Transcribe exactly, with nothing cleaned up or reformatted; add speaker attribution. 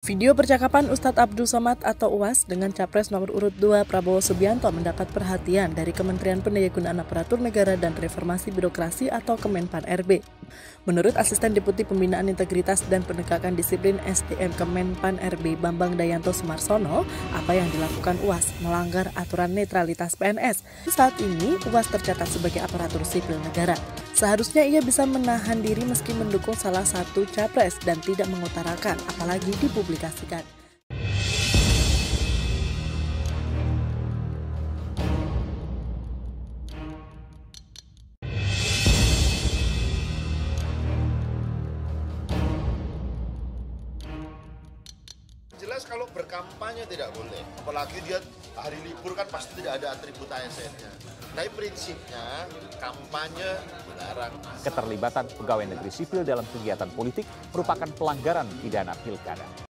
Speaker 1: Video percakapan Ustadz Abdul Somad atau U A S dengan Capres nomor urut dua Prabowo Subianto mendapat perhatian dari Kementerian Pendayagunaan Aparatur Negara dan Reformasi Birokrasi atau Kemenpan R B. Menurut Asisten Deputi Pembinaan Integritas dan Penegakan Disiplin S D M Kemenpan R B Bambang Dayanto Sumarsono, apa yang dilakukan U A S melanggar aturan netralitas P N S. Saat ini U A S tercatat sebagai aparatur sipil negara. Seharusnya ia bisa menahan diri meski mendukung salah satu capres dan tidak mengutarakan, apalagi dipublikasikan.
Speaker 2: Jelas kalau berkampanye tidak boleh, apalagi dia hari libur kan pasti tidak ada atribut A S N-nya. Tapi prinsipnya kampanye dilarang.
Speaker 3: Keterlibatan pegawai negeri sipil dalam kegiatan politik merupakan pelanggaran pidana pilkada.